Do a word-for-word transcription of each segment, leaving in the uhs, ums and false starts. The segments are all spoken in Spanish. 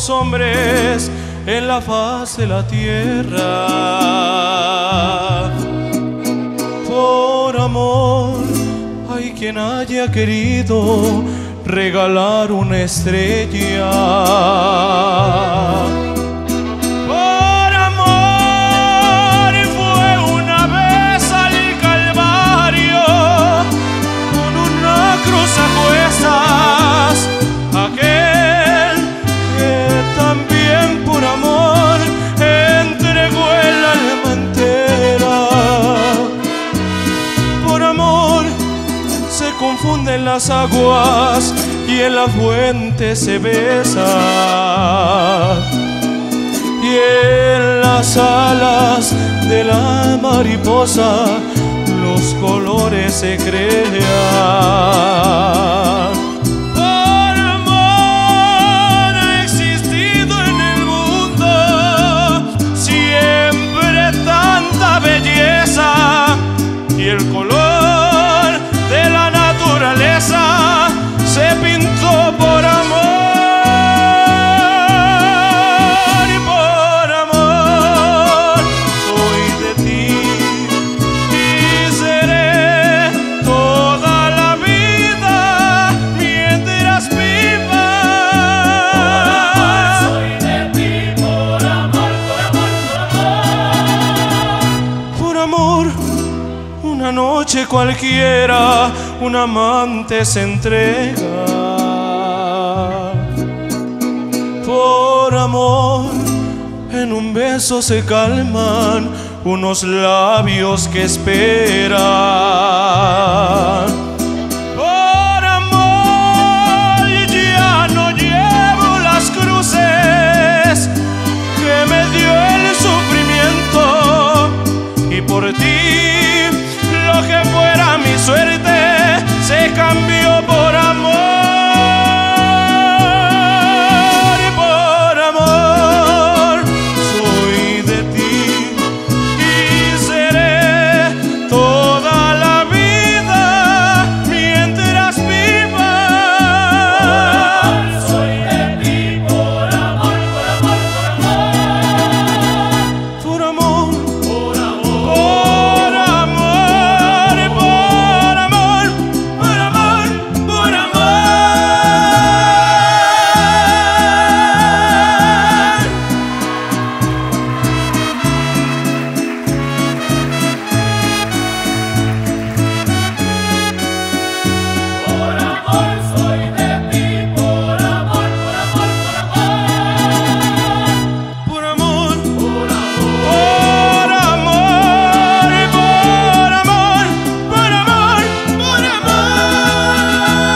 los hombres en la faz de la tierra. Por amor hay quien haya querido regalar una estrella. Por amor fue una vez al Calvario con una cruz a cuestas, aquel que también por amor entregó el alma entera. Por amor se confunden las aguas y en la fuente se besa, y en las alas de la mariposa los colores se crean. Por amor ha existido en el mundo siempre tanta belleza, y el color de la naturaleza se pintó por amor. Y por amor soy de ti y seré toda la vida mientras viva. Soy de ti por amor, por amor, por amor. Por amor, una noche cualquiera un amante se entrega. Por amor, en un beso se calman unos labios que esperan. Por amor ya no llevo las cruces que me dio el sufrimiento, y por ti lo que fuera mi suerte se cambió por amor. Y por amor soy de ti y seré toda la vida mientras viva. Soy de ti por amor, por amor, por amor. Por amor, Por amor.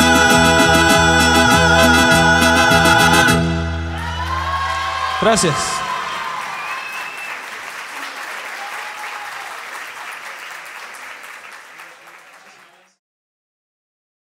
gracias.